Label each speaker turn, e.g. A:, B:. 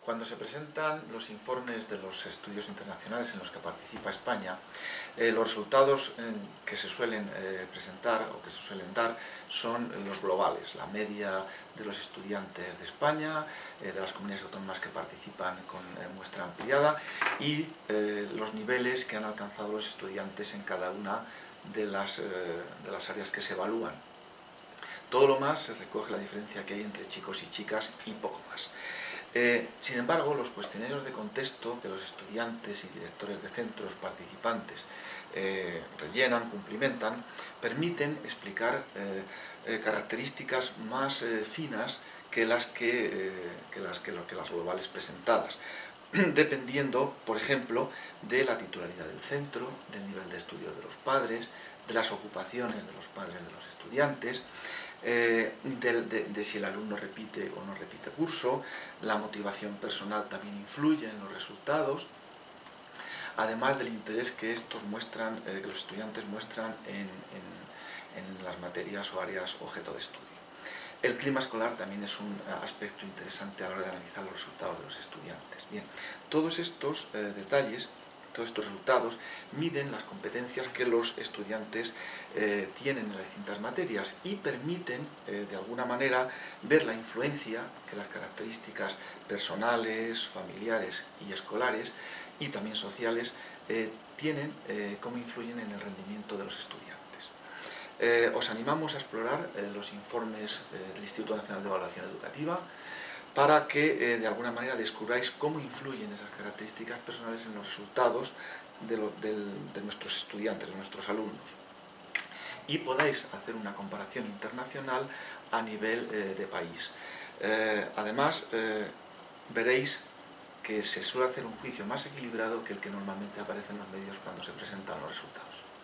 A: Cuando se presentan los informes de los estudios internacionales en los que participa España, los resultados que se suelen presentar o que se suelen dar son los globales, la media de los estudiantes de España, de las comunidades autónomas que participan con muestra ampliada y los niveles que han alcanzado los estudiantes en cada una de las áreas que se evalúan. Todo lo más se recoge la diferencia que hay entre chicos y chicas y poco más. Sin embargo, los cuestionarios de contexto que los estudiantes y directores de centros participantes rellenan, cumplimentan, permiten explicar características más finas que las globales presentadas, dependiendo, por ejemplo, de la titularidad del centro, del nivel de estudios de los padres, de las ocupaciones de los padres de los estudiantes, de si el alumno repite o no repite curso. La motivación personal también influye en los resultados, además del interés que que los estudiantes muestran en las materias o áreas objeto de estudio. El clima escolar también es un aspecto interesante a la hora de analizar los resultados de los estudiantes. Bien, todos estos detalles, todos estos resultados, miden las competencias que los estudiantes tienen en las distintas materias y permiten, de alguna manera, ver la influencia que las características personales, familiares y escolares, y también sociales, tienen, cómo influyen en el rendimiento de los estudiantes. Os animamos a explorar los informes del Instituto Nacional de Evaluación Educativa para que de alguna manera descubráis cómo influyen esas características personales en los resultados de nuestros estudiantes, de nuestros alumnos, y podáis hacer una comparación internacional a nivel de país. Además, veréis que se suele hacer un juicio más equilibrado que el que normalmente aparece en los medios cuando se presentan los resultados.